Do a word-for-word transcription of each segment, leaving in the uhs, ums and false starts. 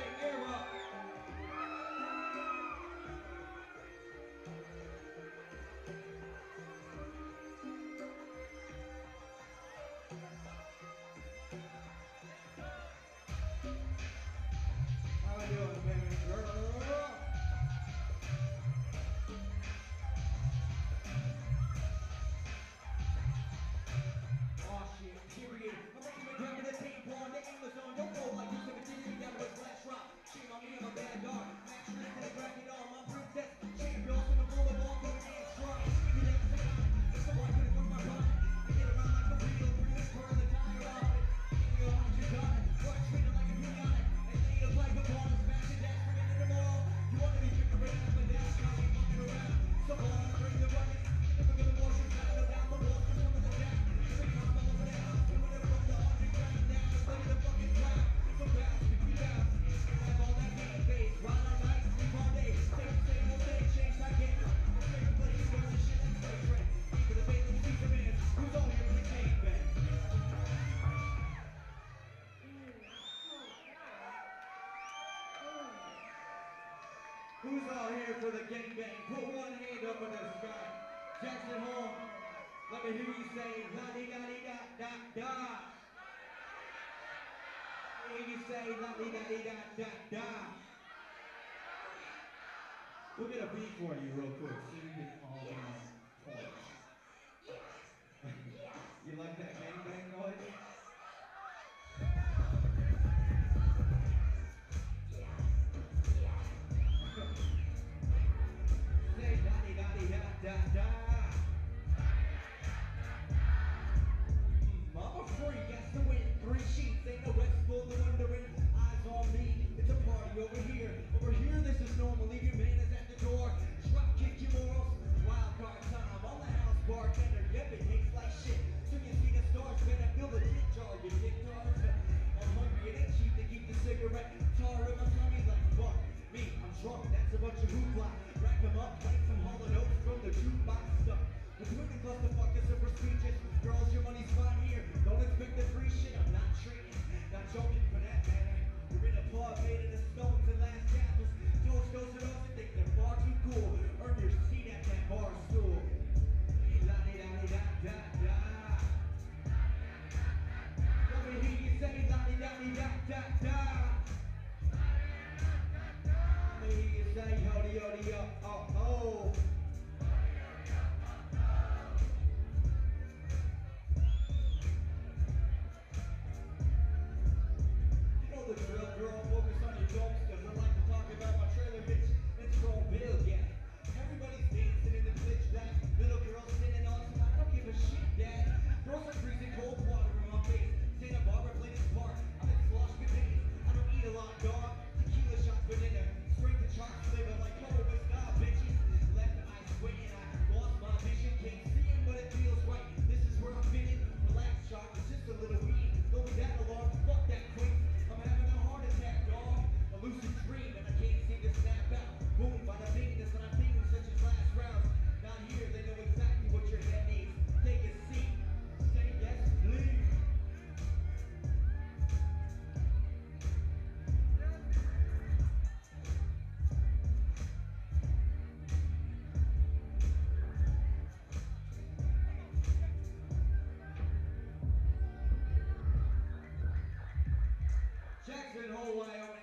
gang era. How we doing, baby girl? Oh shit, period. I'm making a grab with a tape on the Amazon. Don't go like this if it didn't down with a flash rock. Shame on me, I'm a bad dog. Max Rick and a bracket on my princess. Champions in the full of all going in strong. Give me that second. So I could've worked my body. I get around like a wheel, bring this pearl and tire on it. Give me a hundred gun. Or treat it like a periodic. And lay the pipe upon and smash it down, bring it in the mall. You wanna be drinking right up and down, trying to be fucking around. So I wanna bring the bucket. Never gonna wash your time, no down the walls, just some of the jack. Every time I'm over the house, doing it from the underground down, look at the fucking ground. So bounce, we be bounce. Have all that game face, ride all night, sleep all day. Take the same old day, change that game. Take a place, you burn the shit like spray train. Eat for the bait, let's see the man. Who's on here for the game, man? Who's all here for the gangbang? Put one hand up in the sky. Jackson Home, let me hear you say la-di-da-di-da-da-da. Hear you say la-di-da-di-da-da-da. We'll get a beat for you real quick so you get all in on point. You like that gangbang noise? Say la-di-da-di-da-da-da. I'm a freak, got to win three sheets, ain't no rest for the wondering. Eyes on me, it's a party over here. Over here, this is normal, leave your man is at the door. Drop kick your morals, wild card time. On the house bartender, yep, it tastes like shit. So you see the stars, better fill the tip jar, you dick dogs. I'm hungry, it ain't cheap to keep the cigarette tar in my tummy like fuck me. I'm drunk, that's a bunch of hoopla. Rack them up, play some hollow notes from the jukebox stuff. The twinning clusterfuck is so prestigious. Girls, your money's fine here. Don't expect the free shit. I'm not trading, not joking for that matter. We're in a pub made of the stones and last castles. Toast goes to those that think they're far too cool. Earn your seat at that bar stool. La-di-da-di-da-da-da. Let me hear you say la-di-da-di-da-da-da. Let me hear you say ho-di-ho-di-ho, oh-oh. The drill, girl, focus on your jokes, cause I like to talk about my trailer bitch and strong build, yeah. Everybody's dancing in the pitch black. Little girl sitting on some, I don't give a shit, dad. Throw some freezing cold water in my face. Santa Barbara played its part. I'm in slosh containers. I don't eat a lot, dog. Tequila shots, banana. Straight to chalk flavor like color with style, bitches. Left eye squinting, I lost my vision. Can't see it, but it feels right. This is where I'm fitting. Relax, chalk, it's just a little weed. Don't be that alarmed, fuck that quick. I'm having a heart attack, dog. A lucid dream and I can't seem to snap out. Boom, bada bing, that's what I'm thinking, such as last rounds. Not here, they know exactly what your head needs. Take a seat, say yes, please. Jackson Hole, Wyoming.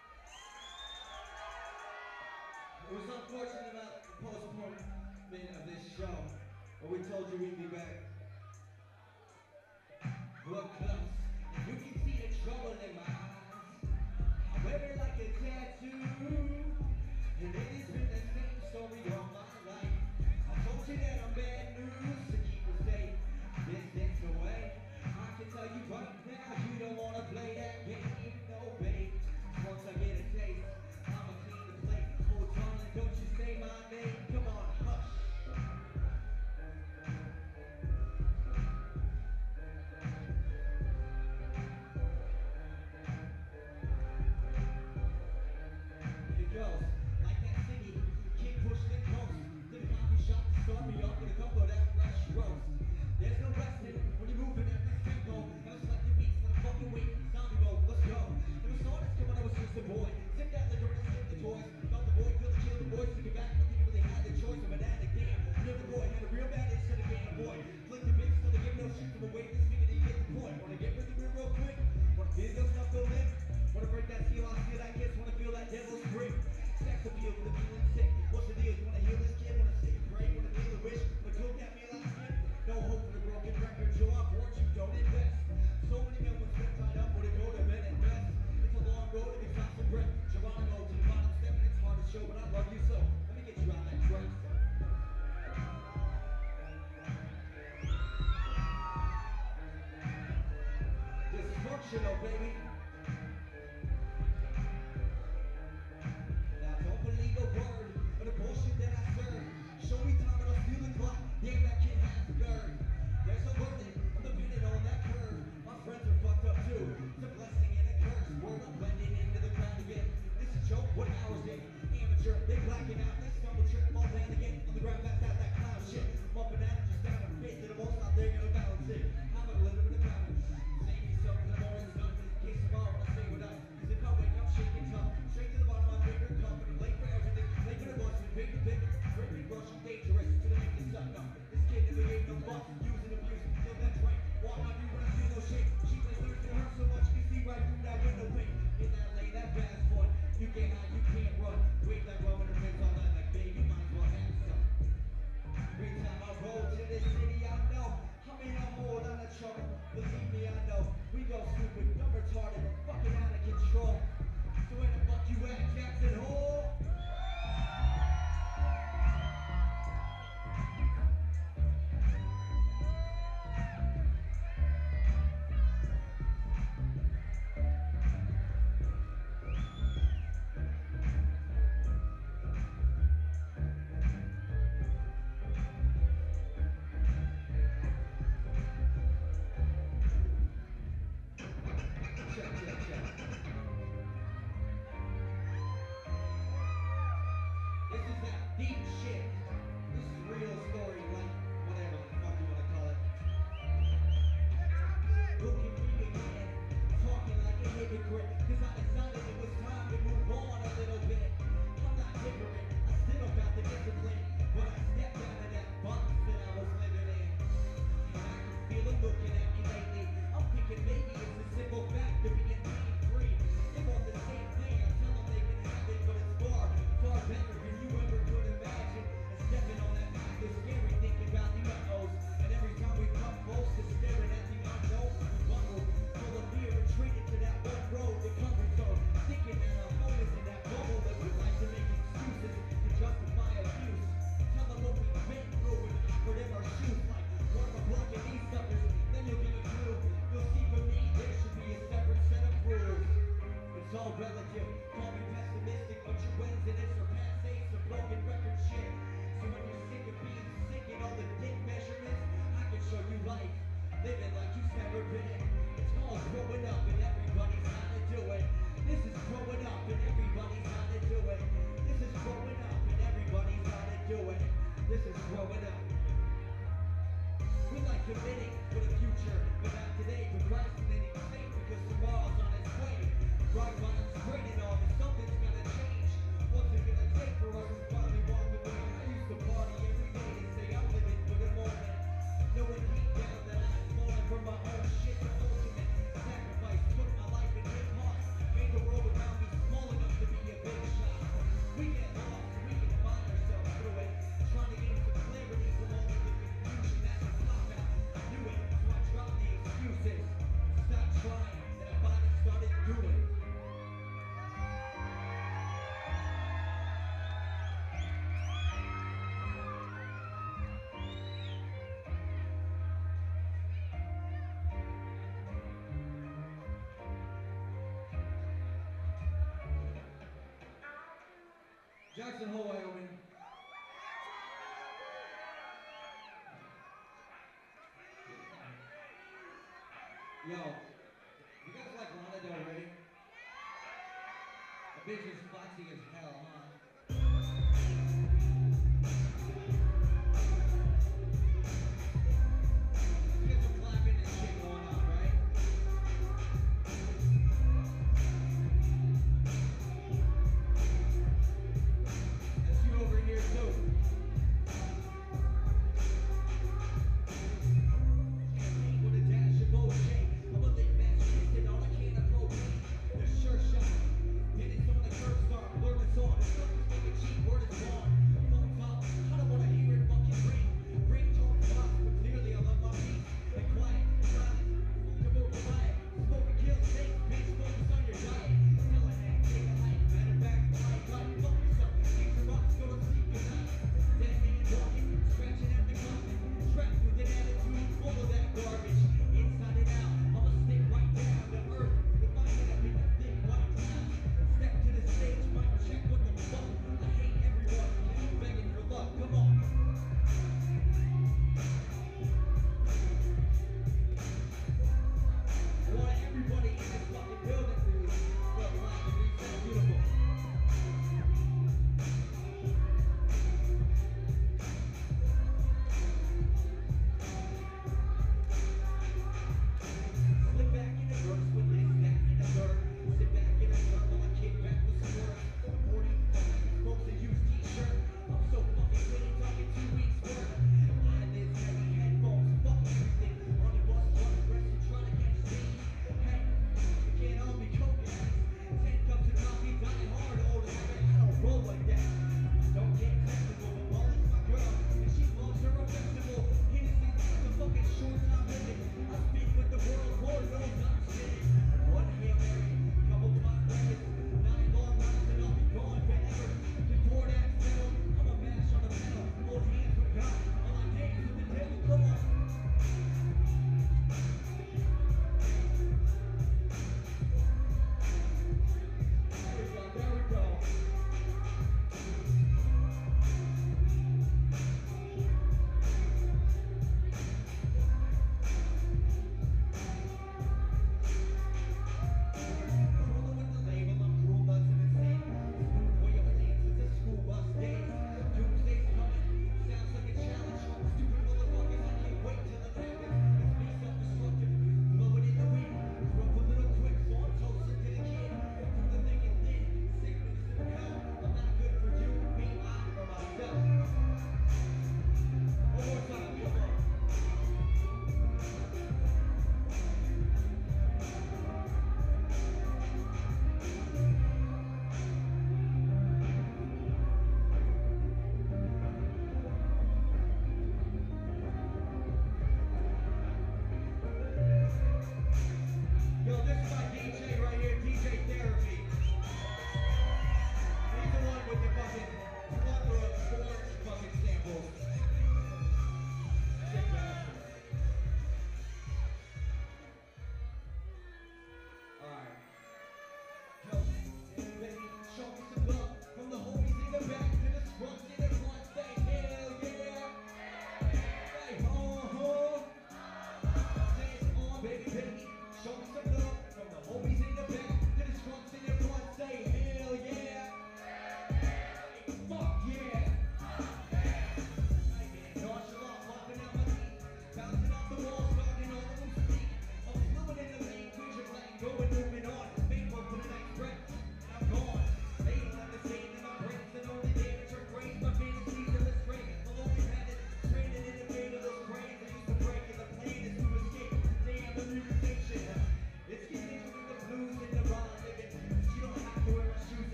It was unfortunate about the postponement of this show, but we told you we'd be back. Look close, and you can see the trouble in my eyes. I wear it like a tattoo, and it has been the same story all my life. I told you that I'm bad news, so keep it safe, distance away. I can tell you right now, you don't wanna play that game, no babe. Once I get a taste, I'ma clean the plate. Hold on and don't you say my name, come on, hush. It goes like that city, kick, push, then coast. To the coffee shop to start me off with a couple of that fresh roast. There's no resting when you're moving at this tempo. Just like your beats, like a fucking weight, zombie mode. functional, baby. Now don't believe a word of the bullshit that I serve. Show me time and I'll steal the clock. Damn, that kid has the nerve. There's a learning, I'm dependent on that curve. My friends are fucked up too. It's a blessing and a curse. Word I'm blending into the crowd again. This is joke, what hours in? Amateur, they blacking out. They stumble, trip, fall down again. On the ground, back out that clown shit. I'm up and at it, just down and face to the most out there, gonna balance it. I'm gonna live in the balance. Save me something, I'm always done. In case tomorrow I stay with us. Cause if I wake up shaking tough, straight to the bottom of my favorite company. Late for everything, late for the bus, big to big. Ripping, rushing, dangerous. Gonna make this up, no. This kid never gave no fuck. Use and abuse, till that's right. Walk my view when I feel no shake. She plays lyrics that hurt so much, you can see right through that window pane. In that lane, that fast point. You can't hide, you can't run. Wait like rubber and ribs all that like baby, might as well have some. Every time I roll to this city, I know I'm in a whole lot of trouble. Believe me, I know. We go stupid, dumb, retarded, fucking out of control. So where the fuck you at, Jackson Hole? Jackson Hole, Wyoming. Yo, you guys like Lana Del Rey? The bitch is foxy as hell, huh? You get some clapping and shit going on, right? That's you over here too. Champagne with a dash of bullshit. I'm a late match twisted on a can of cocaine. The sure shot. Then it's on the curb start. Learn the song.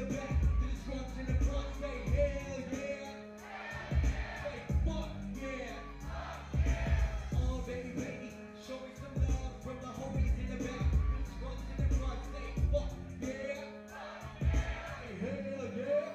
the back, to the scrubs in the front. Say hell yeah. Say fuck yeah. Oh baby, baby, show me some love from the homies in the back, to the scrubs in the front. Say fuck yeah. Say hell yeah.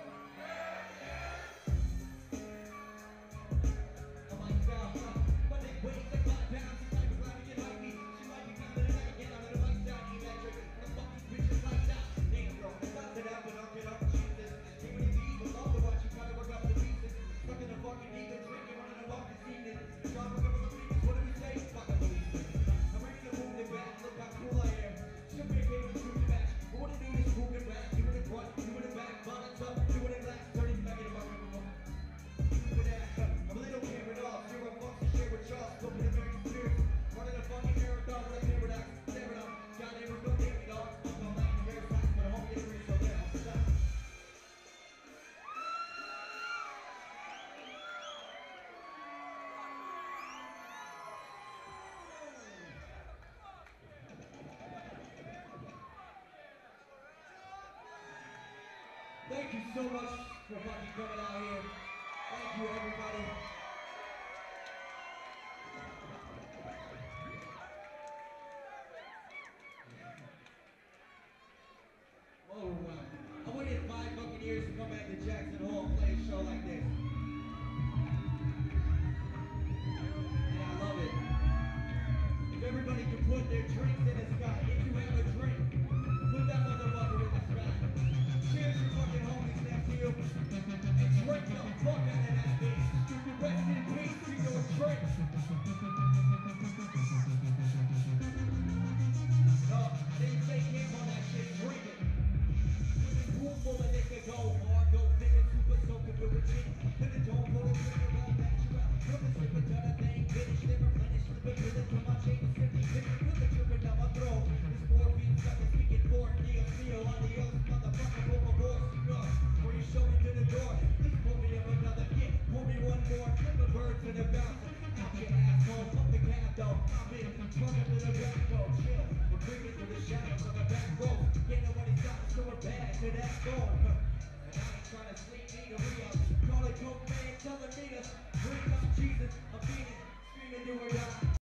I might sound hot, but they wait to clock down. She's like a glad you like me. She might be feeling it again. I'm gonna like sound electric. I'm fuck these bitches like that. Damn, bro, it's not that I'm gonna get up, Jesus. Take what you need, but love to watch you gotta work up the pieces. Stuck in the fucking deep and drinking, running about this evening. Drop a couple of fingers, what do we say? Fuck a believe it. I'm ready to move it back, look how cool I am. Should be a game of shoot match. But what I do is move it back, do it in front, do it in back, balance up, do it in left, turn it back in the bucket. Do that. I'm a little camera off, zero bucks to share with y'all. Scope in American spirit. Running a fucking marathon with a paradox. Stare it up. Got never go take it off. I'm not like the air facts, but I'm home get free, so then I'll stop. Thank you so much for fucking coming out here. Thank you, everybody. Oh, wow. I waited five fucking years to come back to Jackson Hole and play a show like this. And I love it. If everybody can put their drinks in the sky, if you have a drink, put that motherfucker in the sky. Cheers your fucking homies next to you. And drink the fuck out of that bitch. Rest in peace to your drink. No, I didn't say camp on that shit. Drink it. With a pool full of nigga, go hard, go figure, super soaking with a chick. With a dome full of sugar, all natural. From the slipper to the thing, finish, they replenish, slipping with it from my chain, simply finish. Put the dripping down my throat. This morphine stuff is speaking for Neo, Neo, adios, motherfucker, pull my balls, cigar. Before you show me to the door, please pull me up another hit. Pull me one more, flip a bird to the bouncer. Out your asshole, fuck the cat though. I'm in, running to the back door, chill. We're creeping through the shadows of the back row. Can't nobody stop us, so we're back to that door. And I ain't trying to sleep, need a re-up. Call it coke man, telling me to bring up Jesus. I'm beating, screaming, do or die.